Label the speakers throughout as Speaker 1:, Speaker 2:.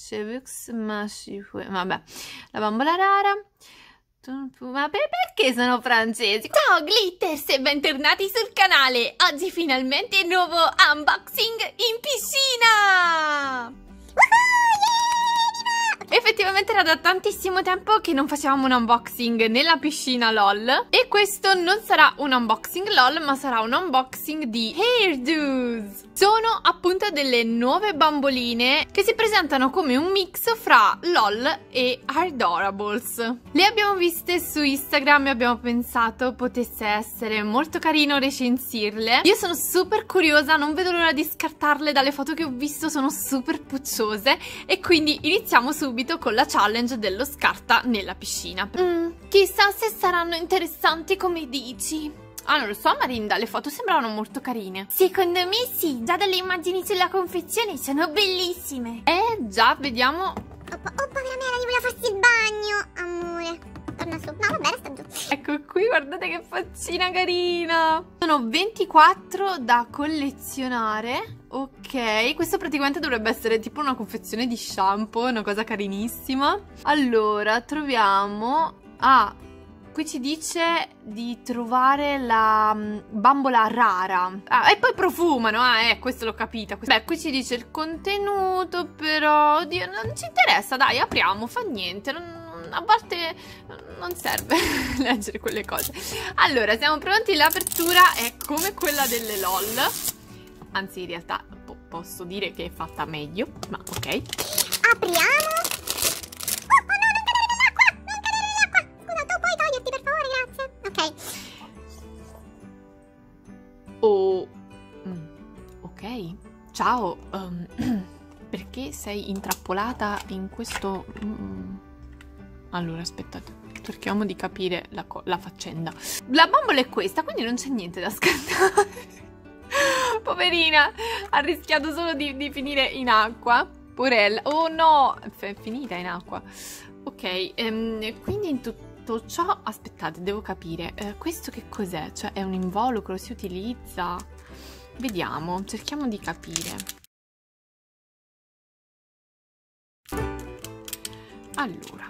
Speaker 1: Chevux Mashifue. Vabbè, la bambola rara. Ma perché sono francesi?
Speaker 2: Ciao Glitters e bentornati sul canale! Oggi finalmente nuovo unboxing in piscina! Effettivamente era da tantissimo tempo che non facevamo un unboxing nella piscina LOL. E questo non sarà un unboxing LOL, ma sarà un unboxing di hairdos. Sono appunto delle nuove bamboline che si presentano come un mix fra LOL e Adorables. Le abbiamo viste su Instagram e abbiamo pensato potesse essere molto carino recensirle. Io sono super curiosa, non vedo l'ora di scartarle. Dalle foto che ho visto sono super pucciose e quindi iniziamo subito con la challenge dello scarta nella piscina. Chissà se saranno interessanti come dici. Ah, non lo so, Marinda, le foto sembravano molto carine. Secondo me sì, già dalle immagini sulla confezione sono bellissime. Già, vediamo.
Speaker 3: Oh, povera Mela, voleva farsi il bagno, amore. Torna su. No, vabbè, resta giù.
Speaker 1: Ecco qui, guardate che faccina carina. Sono 24 da collezionare. Ok, questo praticamente dovrebbe essere tipo una confezione di shampoo, una cosa carinissima. Allora, troviamo... Ah, qui ci dice di trovare la bambola rara. Ah, e poi profumano, questo l'ho capita. Beh, qui ci dice il contenuto, però, oddio, non ci interessa, dai, apriamo, fa niente, a volte non serve leggere quelle cose. Allora, siamo pronti, l'apertura è come quella delle LOL. Anzi, in realtà posso dire che è fatta meglio, ma ok.
Speaker 3: Apriamo. Oh no, non cadere nell'acqua! Non cadere nell'acqua! Scusa, tu puoi toglierti, per favore, grazie. Ok.
Speaker 1: Oh. Ok. Ciao. Perché sei intrappolata in questo... Allora, aspettate. Cerchiamo di capire la faccenda. La bambola è questa, quindi non c'è niente da scartare. Poverina, ha rischiato solo di finire in acqua. Porella. Oh no, è finita in acqua. Ok, quindi in tutto ciò... Aspettate, devo capire. Questo che cos'è? Cioè è un involucro, si utilizza? Vediamo, cerchiamo di capire. Allora.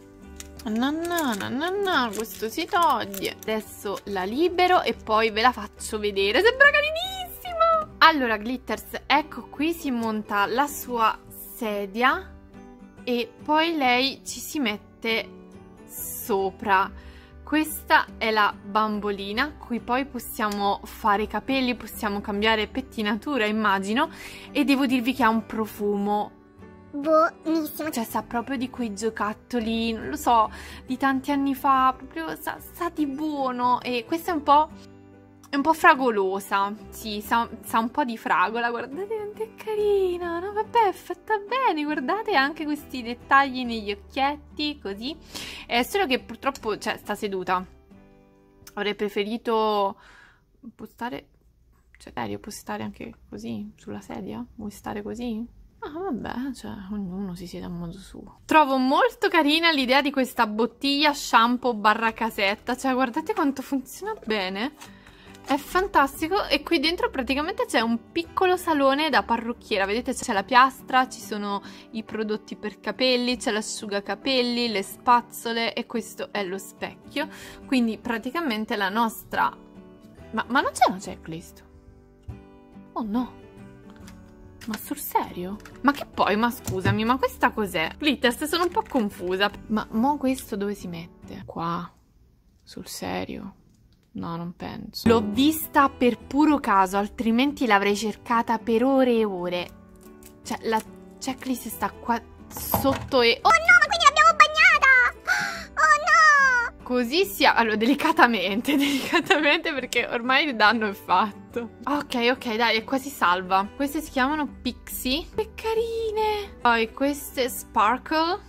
Speaker 1: Questo si toglie. Adesso la libero e poi ve la faccio vedere. Sembra carinissimo. Allora, Glitters, ecco qui si monta la sua sedia e poi lei ci si mette sopra. Questa è la bambolina, qui poi possiamo fare i capelli, possiamo cambiare pettinatura, immagino, e devo dirvi che ha un profumo
Speaker 3: Buonissimo.
Speaker 1: cioè sa proprio di quei giocattoli, non lo so, di tanti anni fa, proprio sa di buono. E questa è un po' fragolosa, sì, sa un po' di fragola, guardate quanto è carina, no vabbè, è fatta bene, guardate anche questi dettagli negli occhietti, così. È solo che purtroppo, cioè, sta seduta, avrei preferito, può stare, cioè, serio, può stare anche così, sulla sedia? Vuoi stare così? Ah, vabbè, cioè, ognuno si siede a modo suo. Trovo molto carina l'idea di questa bottiglia shampoo barra casetta. Cioè, guardate quanto funziona bene. È fantastico. E qui dentro praticamente c'è un piccolo salone da parrucchiera. Vedete, c'è la piastra, ci sono i prodotti per capelli, c'è l'asciugacapelli, le spazzole e questo è lo specchio. Quindi praticamente la nostra... Ma non c'è una checklist? Oh no! Ma sul serio? Ma che poi, ma scusami, ma questa cos'è? Glitters, sono un po' confusa. Ma mo questo dove si mette? Qua? Sul serio? No, non penso. L'ho vista per puro caso, altrimenti l'avrei cercata per ore e ore. Cioè, la checklist sta qua sotto e...
Speaker 3: Oh no, ma quindi l'abbiamo bagnata! Oh no!
Speaker 1: Così sia... Allora, delicatamente, perché ormai il danno è fatto. Ok, dai, è quasi salva. Queste si chiamano Pixie. Che carine! Poi queste Sparkle.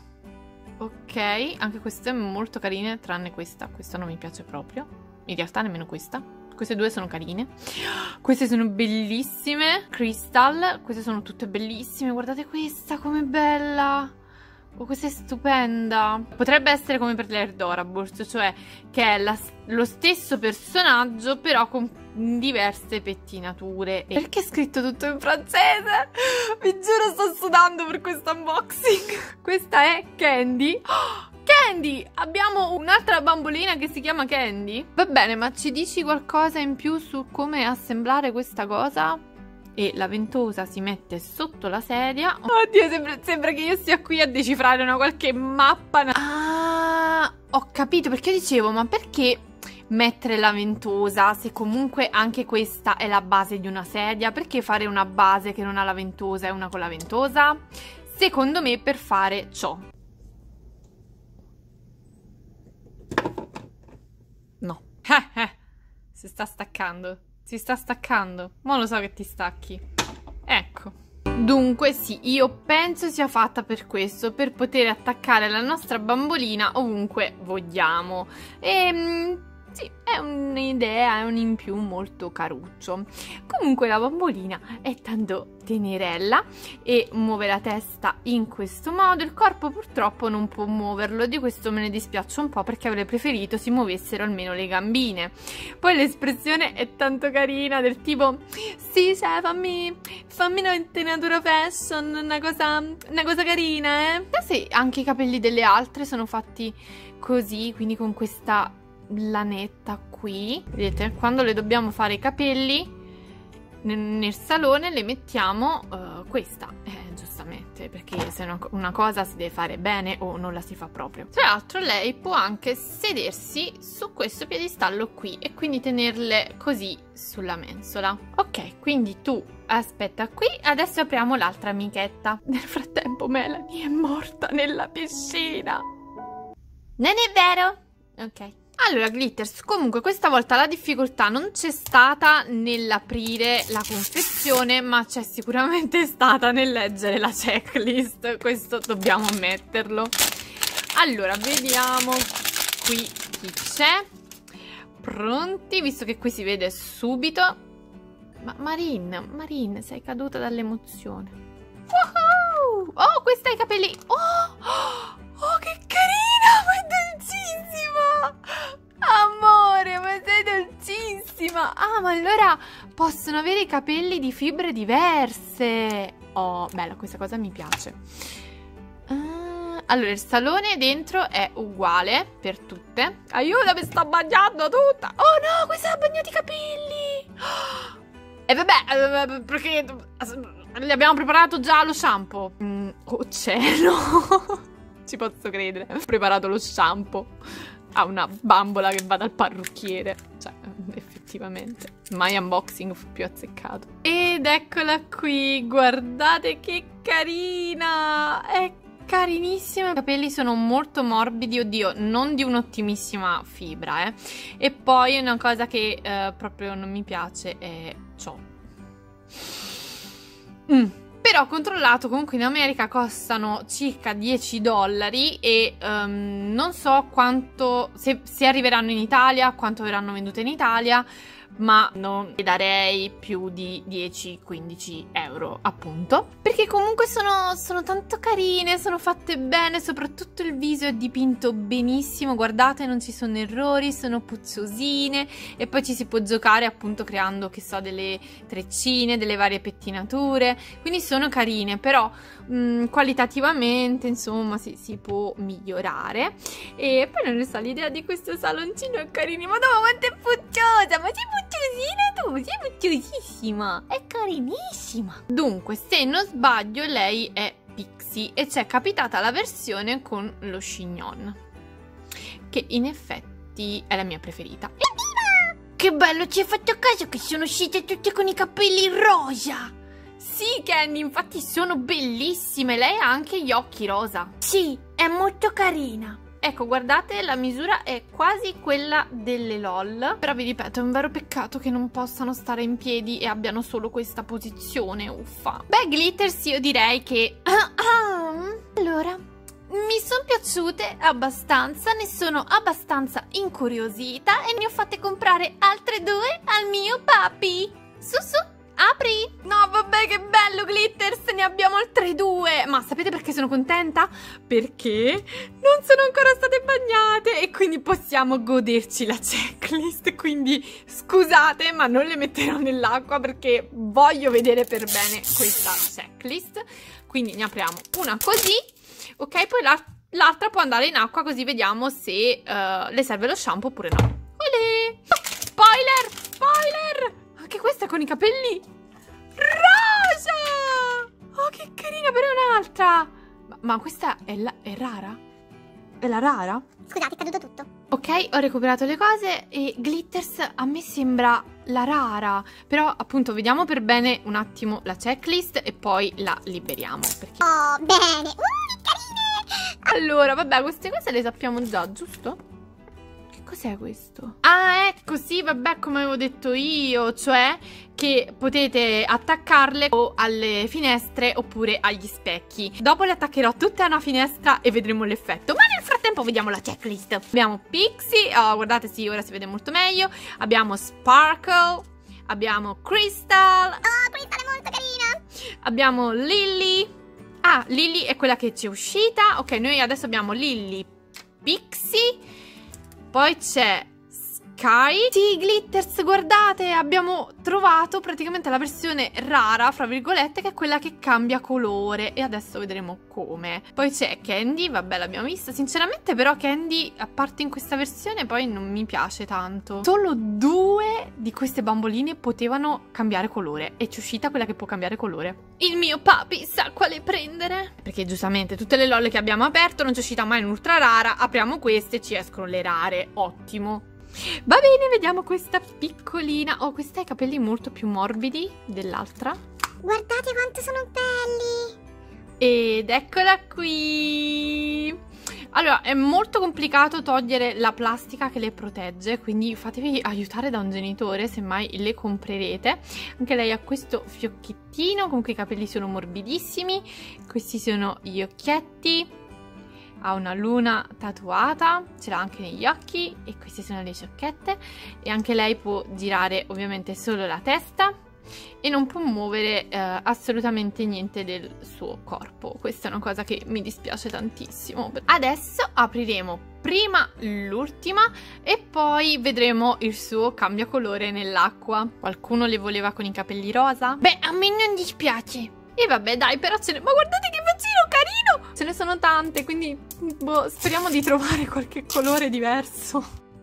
Speaker 1: Ok, anche queste molto carine, tranne questa. Questa non mi piace proprio. In realtà nemmeno questa. Queste due sono carine. Queste sono bellissime. Crystal. Queste sono tutte bellissime. Guardate questa, com'è bella. Oh, questa è stupenda. Potrebbe essere come per le Adorables, cioè che è lo stesso personaggio però con diverse pettinature. Perché è scritto tutto in francese? Vi giuro, sto sudando per questo unboxing. Questa è Candy. Candy! Abbiamo un'altra bambolina che si chiama Candy. Va bene, ma ci dici qualcosa in più su come assemblare questa cosa? E la ventosa si mette sotto la sedia. Oddio, sembra che io stia qui a decifrare una qualche mappa. Ah, ho capito, perché dicevo, ma perché mettere la ventosa se comunque anche questa è la base di una sedia? Perché fare una base che non ha la ventosa e una con la ventosa? Secondo me per fare ciò. No. Si sta staccando. Si sta staccando. Ma lo so che ti stacchi. Ecco. Dunque sì, io penso sia fatta per questo, per poter attaccare la nostra bambolina ovunque vogliamo. Sì, è un'idea, è un in più molto caruccio. Comunque la bambolina è tanto tenerella e muove la testa in questo modo. Il corpo purtroppo non può muoverlo, di questo me ne dispiaccio un po' perché avrei preferito si muovessero almeno le gambine. Poi l'espressione è tanto carina, del tipo sì, cioè fammi una tenatura fashion, una cosa carina, eh. Sì, anche i capelli delle altre sono fatti così, quindi con questa lanetta qui, vedete, quando le dobbiamo fare i capelli nel salone le mettiamo questa, giustamente, perché se una cosa si deve fare bene o non la si fa proprio. Tra l'altro lei può anche sedersi su questo piedistallo qui e quindi tenerle così sulla mensola. Ok, quindi tu aspetta qui, adesso apriamo l'altra amichetta. Nel frattempo Melanie è morta nella piscina.
Speaker 3: Non è vero?
Speaker 1: Ok. Allora, Glitters, comunque questa volta la difficoltà non c'è stata nell'aprire la confezione, ma c'è sicuramente stata nel leggere la checklist, questo dobbiamo ammetterlo. Allora, vediamo qui chi c'è. Pronti? Visto che qui si vede subito. Ma Marin, sei caduta dall'emozione. Woohoo! Oh, questa ha i capelli. Oh, che carina, ma è dolcissima! Amore, ma sei dolcissima! Ah, ma allora possono avere i capelli di fibre diverse. Oh, bella, questa cosa mi piace. Allora, il salone dentro è uguale per tutte. Aiuto, mi sta bagnando tutta! Oh no, questa ha bagnato i capelli! E vabbè, perché gli abbiamo preparato già lo shampoo. Oh cielo! Ci posso credere. Ho preparato lo shampoo a una bambola che va dal parrucchiere. Cioè, effettivamente, mai unboxing fu più azzeccato. Ed eccola qui, guardate che carina! È carinissima. I capelli sono molto morbidi, oddio, non di un'ottimissima fibra, eh. E poi una cosa che proprio non mi piace è ciò. Però ho controllato, comunque in America costano circa $10 e non so quanto, se arriveranno in Italia, quanto verranno vendute in Italia, ma non le darei più di 10-15 euro, appunto, perché comunque sono tanto carine, sono fatte bene, soprattutto il viso è dipinto benissimo, guardate, non ci sono errori, sono pucciosine e poi ci si può giocare appunto creando, che so, delle treccine, delle varie pettinature, quindi sono carine, però qualitativamente insomma si può migliorare. E poi non ne so, l'idea di questo saloncino è carino, ma no, quanto è pucciosa, ma sei pucciosina tu, sei pucciosissima, è carinissima. Dunque, se non sbaglio lei è Pixie e c'è capitata la versione con lo chignon, che in effetti è la mia preferita.
Speaker 3: Evviva! Che bello, ci hai fatto caso che sono uscite tutte con i capelli rosa?
Speaker 1: Sì, Candy, infatti sono bellissime. Lei ha anche gli occhi rosa.
Speaker 3: Sì, è molto carina.
Speaker 1: Ecco, guardate, la misura è quasi quella delle LOL. Però vi ripeto, è un vero peccato che non possano stare in piedi e abbiano solo questa posizione, uffa. Beh, Glitters, io direi che...
Speaker 3: Allora,
Speaker 1: mi sono piaciute abbastanza, ne sono abbastanza incuriosita e ne ho fatte comprare altre due al mio papi. Su,
Speaker 2: Apri! No, vabbè, che bello, Glitters, ne abbiamo altre 2. Ma sapete perché sono contenta? Perché non sono ancora state bagnate e quindi possiamo goderci la checklist. Quindi scusate, ma non le metterò nell'acqua perché voglio vedere per bene questa checklist. Quindi ne apriamo una così, ok? Poi l'altra può andare in acqua, così vediamo se le serve lo shampoo oppure no. Olè! Spoiler! Spoiler! Anche questa con i capelli rosa! Oh, che carina, però è un'altra! Ma questa è rara? È la rara?
Speaker 3: Scusate, è caduto tutto.
Speaker 2: Ok, ho recuperato le cose e Glitters a me sembra la rara. Però appunto vediamo per bene un attimo la checklist e poi la liberiamo. Perché...
Speaker 3: Oh, bene. Che carine!
Speaker 2: Allora, vabbè, queste cose le sappiamo già, giusto? Cos'è questo? Ah, ecco, sì, vabbè, come avevo detto io, cioè che potete attaccarle o alle finestre oppure agli specchi. Dopo le attaccherò tutte a una finestra e vedremo l'effetto, ma nel frattempo vediamo la checklist. Abbiamo Pixie, oh, guardate, sì, ora si vede molto meglio. Abbiamo Sparkle, abbiamo Crystal.
Speaker 3: Oh, Crystal è molto carina.
Speaker 2: Abbiamo Lily. Ah, Lily è quella che ci è uscita. Ok, noi adesso abbiamo Lily, Pixie. Poi c'è Sky. Sì, Glitters, guardate, abbiamo trovato praticamente la versione rara, fra virgolette, che è quella che cambia colore. E adesso vedremo come. Poi c'è Candy, vabbè, l'abbiamo vista. Sinceramente però Candy, a parte in questa versione, poi non mi piace tanto. Solo 2 di queste bamboline potevano cambiare colore. E c'è uscita quella che può cambiare colore. Il mio papi sa quale prendere. Perché giustamente tutte le LOL che abbiamo aperto non c'è uscita mai un'ultra rara. Apriamo queste e ci escono le rare. Ottimo. Va bene, vediamo questa piccolina. Oh, questa ha i capelli molto più morbidi dell'altra.
Speaker 3: Guardate quanto sono belli.
Speaker 2: Ed eccola qui. Allora, è molto complicato togliere la plastica che le protegge, quindi fatevi aiutare da un genitore se mai le comprerete. Anche lei ha questo fiocchettino, comunque i capelli sono morbidissimi. Questi sono gli occhietti. Ha una luna tatuata, ce l'ha anche negli occhi e queste sono le ciocchette. E anche lei può girare ovviamente solo la testa e non può muovere assolutamente niente del suo corpo. Questa è una cosa che mi dispiace tantissimo. Adesso apriremo prima l'ultima e poi vedremo il suo cambiacolore nell'acqua. Qualcuno le voleva con i capelli rosa? Beh, a me non dispiace. E vabbè, dai, però ce ne... Ma guardate che faccino carino! Ce ne sono tante, quindi boh, speriamo di trovare qualche colore diverso.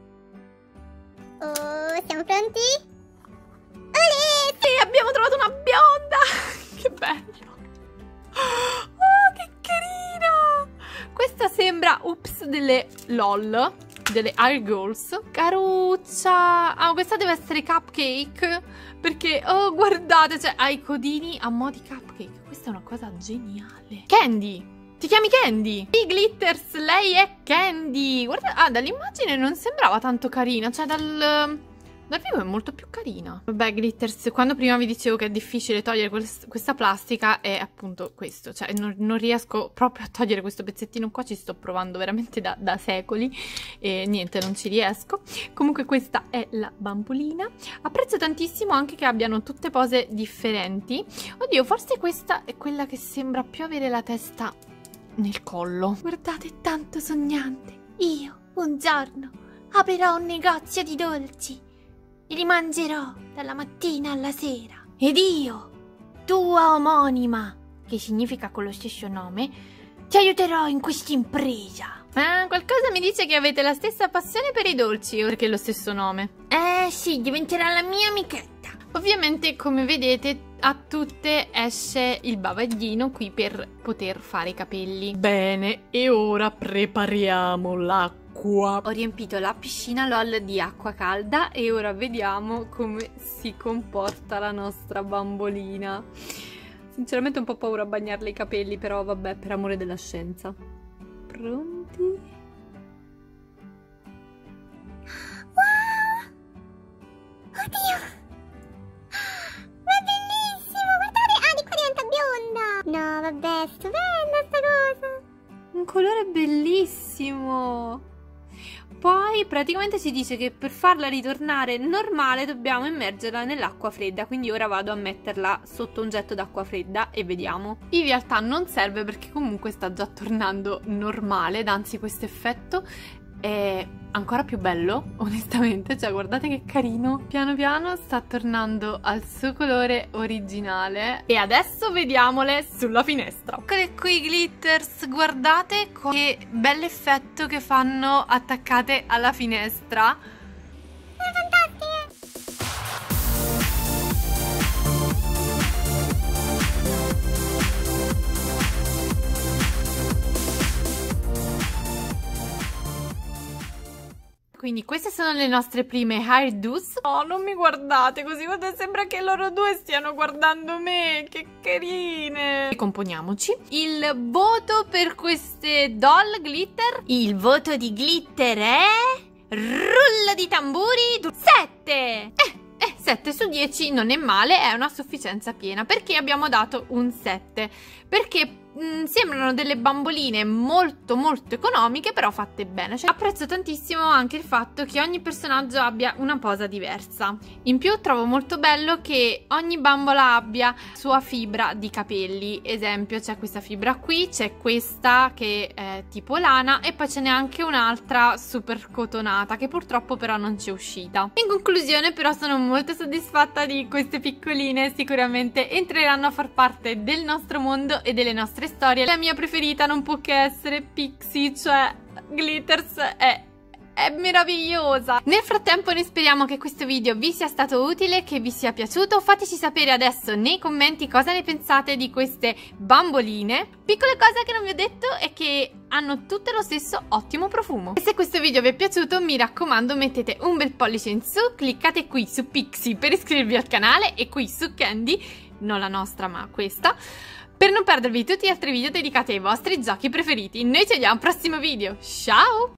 Speaker 3: Oh, siamo pronti? Olè!
Speaker 2: Sì, abbiamo trovato una bionda! Che bello! Oh, che carina! Questa sembra Oops delle LOL, delle Air Girls. Caruccia! Ah, questa deve essere Cupcake, perché, oh, guardate, cioè, ha i codini a mo' di cupcake. Questa è una cosa geniale. Candy! Ti chiami Candy? Sì, Glitters, lei è Candy. Guarda, ah, dall'immagine non sembrava tanto carina, cioè dal vivo è molto più carina. Vabbè, Glitters, quando prima vi dicevo che è difficile togliere questa plastica è appunto questo. Cioè non riesco proprio a togliere questo pezzettino qua, ci sto provando veramente da secoli e niente, non ci riesco. Comunque questa è la bambolina. Apprezzo tantissimo anche che abbiano tutte pose differenti. Oddio, forse questa è quella che sembra più avere la testa nel collo. Guardate, è tanto sognante. Io, un giorno, aprirò un negozio di dolci e li mangerò dalla mattina alla sera. Ed io, tua omonima, che significa con lo stesso nome, ti aiuterò in questa impresa. Qualcosa mi dice che avete la stessa passione per i dolci, perché è lo stesso nome. Sì, diventerà la mia amichetta. Ovviamente, come vedete, a tutte esce il bavaglino qui per poter fare i capelli. Bene, e ora prepariamo l'acqua. Ho riempito la piscina LOL di acqua calda e ora vediamo come si comporta la nostra bambolina. Sinceramente ho un po' paura a bagnarle i capelli, però vabbè, per amore della scienza. Pronti?
Speaker 3: Wow! Oddio! Ma è bellissimo! Guardate! Ah, di qua diventa bionda! No, vabbè, stupenda sta cosa!
Speaker 2: Un colore bellissimo!
Speaker 1: poi praticamente ci dice che per farla ritornare normale dobbiamo immergerla nell'acqua fredda, quindi ora vado a metterla sotto un getto d'acqua fredda e vediamo. In realtà non serve perché comunque sta già tornando normale, ed anzi questo effetto è ancora più bello, onestamente, cioè guardate che carino, piano piano sta tornando al suo colore originale. E adesso vediamole sulla finestra. Eccole qui glitters, guardate che bell'effetto che fanno attaccate alla finestra. Quindi queste sono le nostre prime hairdos. Oh, non mi guardate così, sembra che loro due stiano guardando me, che carine. Componiamoci. Il voto per queste doll glitter, il voto di glitter è... rullo di tamburi, 7! 7 su 10 non è male, è una sufficienza piena. Perché abbiamo dato un 7? Perché sembrano delle bamboline molto molto economiche, però fatte bene. Cioè, apprezzo tantissimo anche il fatto che ogni personaggio abbia una posa diversa. In più trovo molto bello che ogni bambola abbia sua fibra di capelli. Esempio, c'è questa fibra qui, c'è questa che è tipo lana e poi ce n'è anche un'altra super cotonata che purtroppo però non c'è uscita. In conclusione però sono molto soddisfatta di queste piccoline, sicuramente entreranno a far parte del nostro mondo e delle nostre storie. La mia preferita non può che essere Pixie, cioè glitters è meravigliosa. Nel frattempo noi speriamo che questo video vi sia stato utile, che vi sia piaciuto. Fateci sapere adesso nei commenti cosa ne pensate di queste bamboline. Piccole cose che non vi ho detto è che hanno tutte lo stesso ottimo profumo. E se questo video vi è piaciuto, mi raccomando, mettete un bel pollice in su, cliccate qui su Pixie per iscrivervi al canale e qui su Candy, non la nostra ma questa, per non perdervi tutti gli altri video dedicati ai vostri giochi preferiti. Noi ci vediamo al prossimo video. Ciao!